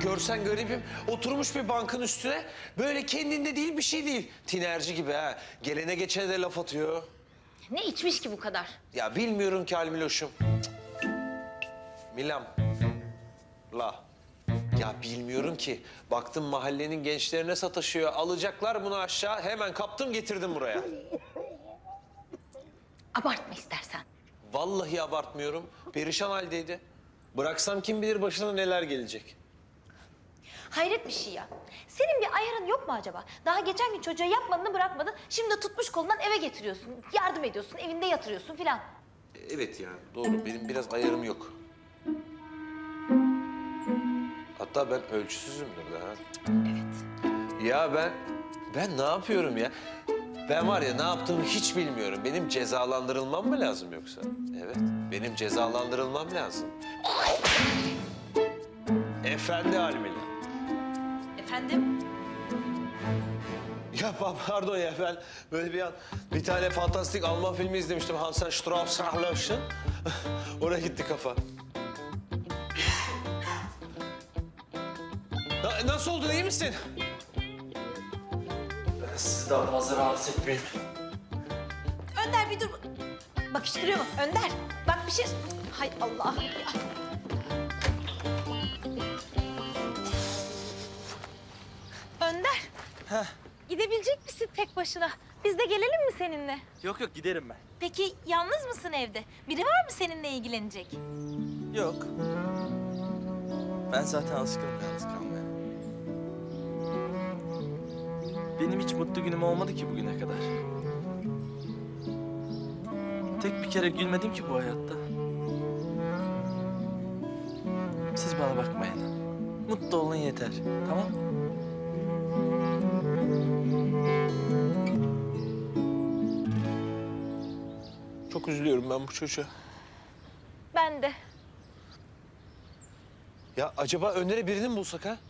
görsen garibim. Oturmuş bir bankın üstüne. Böyle kendinde değil, bir şey değil. Tinerci gibi ha. Gelene geçene de laf atıyor. Ne içmiş ki bu kadar? Ya bilmiyorum ki Almiloş'um. Milam. La. Ya bilmiyorum ki. Baktım mahallenin gençlerine sataşıyor. Alacaklar bunu aşağı. Hemen kaptım getirdim buraya. Abartma istersen. Vallahi abartmıyorum. Perişan haldeydi. Bıraksam kim bilir başına neler gelecek. Hayret bir şey ya. Senin bir ayarın yok mu acaba? Daha geçen gün çocuğa yapmadığını bırakmadın. Şimdi de tutmuş kolundan eve getiriyorsun. Yardım ediyorsun, evinde yatırıyorsun filan. Evet ya, doğru. Benim biraz ayarım yok. Hatta ben ölçüsüzümdür de ha. Evet. Ya ben ne yapıyorum ya? Ben var ya ne yaptığımı hiç bilmiyorum. Benim cezalandırılmam mı lazım yoksa? Evet, benim cezalandırılmam lazım. Efendi Almila. Efendim? Ya pardon ya, ben böyle bir tane fantastik Alman filmi izlemiştim. Hansen Strauss-Sahler'ın. Oraya gitti kafa. Nasıl oldun, iyi misin? Siz daha fazla rahatsız etmeyin. Önder bir dur. Bakıştırıyor mu? Önder. Bak bir şey... Hay Allah. Ya. Önder. Heh. Gidebilecek misin tek başına? Biz de gelelim mi seninle? Yok giderim ben. Peki yalnız mısın evde? Biri var mı seninle ilgilenecek? Yok. Ben zaten alışkınım yalnız kalmaya. Benim hiç mutlu günüm olmadı ki bugüne kadar. Tek bir kere gülmedim ki bu hayatta. Siz bana bakmayın. Mutlu olun yeter, tamam? Çok üzülüyorum ben bu çocuğa. Ben de. Ya acaba Önder'e birini mi bulsak ha?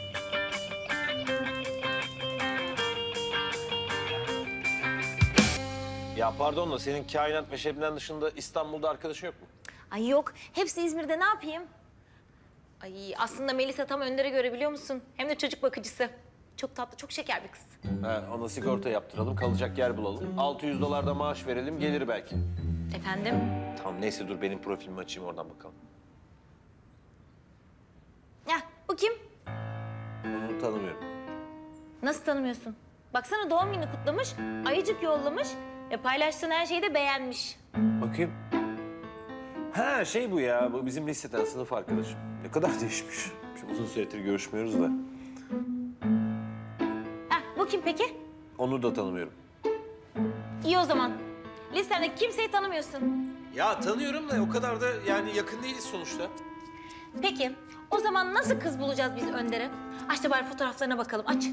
Ya pardon da senin kainat ve Şebnem dışında İstanbul'da arkadaşın yok mu? Ay yok. Hepsi İzmir'de, ne yapayım? Ay aslında Melisa tam Önder'e göre, biliyor musun? Hem de çocuk bakıcısı. Çok tatlı, çok şeker bir kız. Ona sigorta yaptıralım, kalacak yer bulalım. $600 da maaş verelim, gelir belki. Efendim? Tamam neyse, dur benim profilimi açayım, oradan bakalım. Ya bu kim? Onu tanımıyorum. Nasıl tanımıyorsun? Baksana, doğum günü kutlamış, ayıcık yollamış ve paylaştığın her şeyi de beğenmiş. Bakayım. Ha şey bu ya, bu bizim liseden sınıf arkadaşım. Ne kadar değişmiş. Şimdi uzun süredir görüşmüyoruz da. Ha bu kim peki? Onu da tanımıyorum. İyi o zaman. Listende kimseyi tanımıyorsun. Ya tanıyorum da o kadar da yani yakın değiliz sonuçta. Peki o zaman nasıl kız bulacağız biz Önder'e? Aç da bari fotoğraflarına bakalım, aç.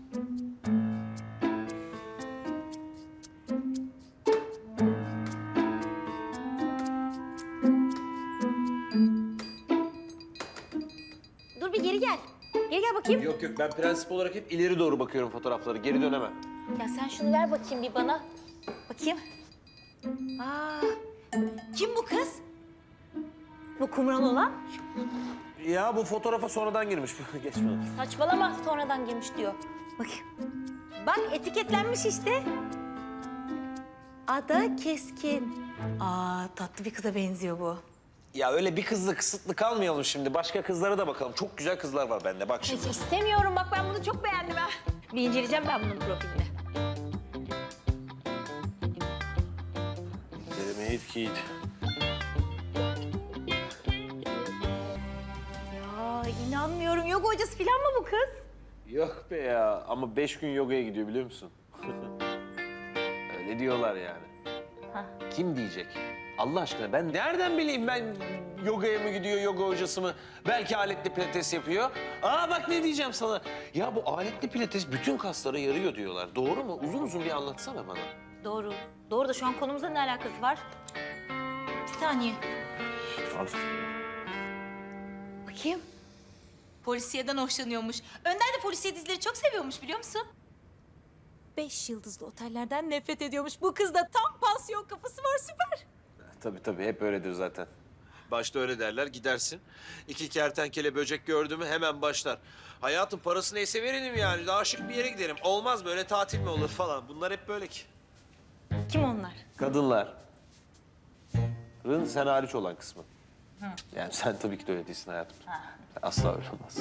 Dur bir geri gel. Geri gel bakayım. Yok ben prensip olarak hep ileri doğru bakıyorum fotoğrafları, geri dönemem. Ya sen şunu ver bakayım bir bana. Bakayım. Aa, kim bu kız? Bu kumral olan? Ya bu fotoğrafa sonradan girmiş. Geç bunu. Saçmalama, sonradan girmiş diyor. Bakayım. Bak etiketlenmiş işte. Ada Keskin. Aa, tatlı bir kıza benziyor bu. Ya öyle bir kızla kısıtlı kalmayalım şimdi. Başka kızlara da bakalım. Çok güzel kızlar var bende, bak şimdi. Hiç istemiyorum, bak ben bunu çok beğendim ha. Bir inceleyeceğim ben bunun profilini. Delemeyip ki iyiydi. Ya inanmıyorum, yoga hocası falan mı bu kız? Yok be ya, ama 5 gün yogaya gidiyor biliyor musun? Öyle diyorlar yani. Ha. Kim diyecek? Allah aşkına ben nereden bileyim, ben yogaya mı gidiyor, yoga hocası mı? Belki aletli pilates yapıyor. Aa bak ne diyeceğim sana. Ya bu aletli pilates bütün kaslara yarıyor diyorlar. Doğru mu? Uzun uzun bir anlatsana bana. Doğru. Doğru da şu an konumuzla ne alakası var? Bir saniye. Al. Bakayım. Polisiyeden hoşlanıyormuş. Önder de polisiye dizileri çok seviyormuş, biliyor musun? 5 yıldızlı otellerden nefret ediyormuş. Bu kızda tam pansiyon kafası var, süper. Tabii hep öyledir zaten. Başta öyle derler, gidersin. İki kertenkele böcek gördü mü hemen başlar. Hayatım parası neyse verelim yani. Daha şık bir yere gidelim. Olmaz böyle tatil mi olur falan. Bunlar hep böyle ki. Kim onlar? Kadınlar. Rın sen hariç olan kısmı. Yani sen tabii ki de öyle değilsin hayatım. Asla öyle olmaz.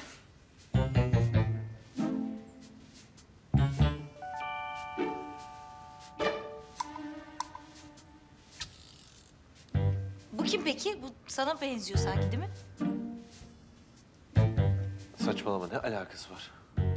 Bu kim peki? Bu sana benziyor sanki değil mi? Saçmalama ne alakası var?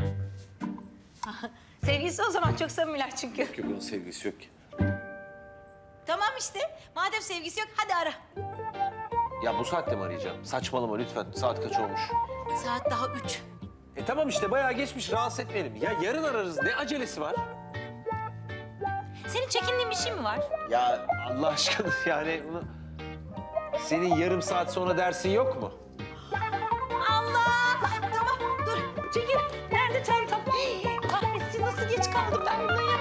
Sevgilisi o zaman çok samimiler çünkü. Yok onun sevgisi yok ki. Tamam işte. Madem sevgisi yok hadi ara. Ya bu saatte mi arayacağım? Saçmalama lütfen. Saat kaç olmuş? Saat daha 3. Tamam işte bayağı geçmiş. Rahatsız etmeyelim. Ya yarın ararız. Ne acelesi var? Senin çekindiğin bir şey mi var? Ya Allah aşkına yani bunu... Senin yarım saat sonra dersin yok mu? Allah! Tamam dur çekil. Nerede çantam? Kahretsin nasıl geç kaldım ben buna ya?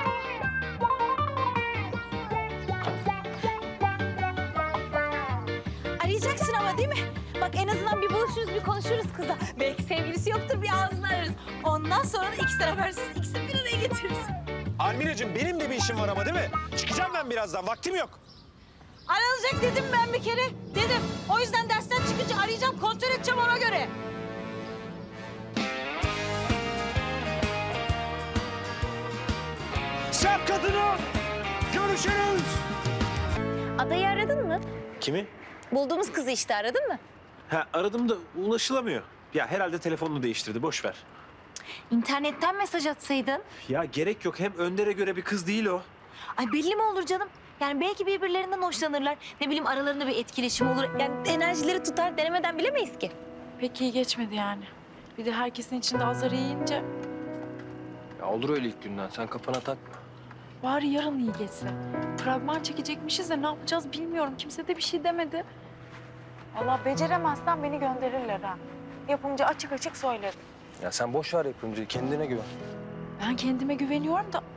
Arayacaksın ama değil mi? Bak en azından bir buluşuruz, bir konuşuruz kızla. Belki sevgilisi yoktur, bir ağzını ararız. Ondan sonra da ikisi habersiz, ikisini bir araya getiririz. Almineciğim benim de bir işim var ama değil mi? Çıkacağım ben birazdan, vaktim yok. Aranacak dedim ben bir kere. Dedim. O yüzden dersten çıkınca arayacağım, kontrol edeceğim ona göre. Sef kadını! Görüşürüz! Adayı aradın mı? Kimi? Bulduğumuz kızı işte aradın mı? Ha aradım da ulaşılamıyor. Ya herhalde telefonunu değiştirdi, boş ver. İnternetten mesaj atsaydın. Ya gerek yok, hem Önder'e göre bir kız değil o. Ay belli mi olur canım? Yani belki birbirlerinden hoşlanırlar. Ne bileyim aralarında bir etkileşim olur. Yani enerjileri tutar denemeden bilemeyiz ki. Pek iyi geçmedi yani. Bir de herkesin içinde azarı yiyince Ya olur öyle ilk günden. Sen kafana takma. bari yarın iyi geçse. Fragman çekecekmişiz de ne yapacağız bilmiyorum. Kimse de bir şey demedi. Allah beceremezsen beni gönderirler ha. Yapımcı açık açık söyledi. Ya sen boş ver yapımcıyı. Kendine güven. Ben kendime güveniyorum da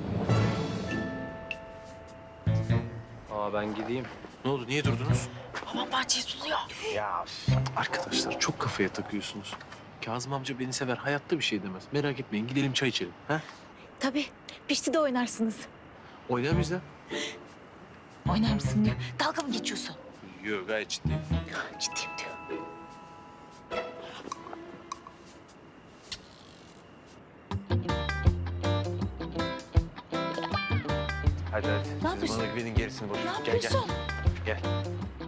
Ben gideyim. Ne oldu, niye durdunuz? babam bahçeyi suluyor. Ya arkadaşlar çok kafaya takıyorsunuz. Kazım amca beni sever, hayatta bir şey demez. Merak etmeyin, gidelim çay içelim. Ha? Tabii. Pişti de oynarsınız. Oynar mıyız lan? Oynar mısın diyor. Dalga mı geçiyorsun? Yok, gayet ciddiyim. Ciddiyim diyor. Hadi hadi. Ne yapıyorsun? Bana güvenin gerisini boş ver. Ne Gel gel. yapıyorsun? Gel.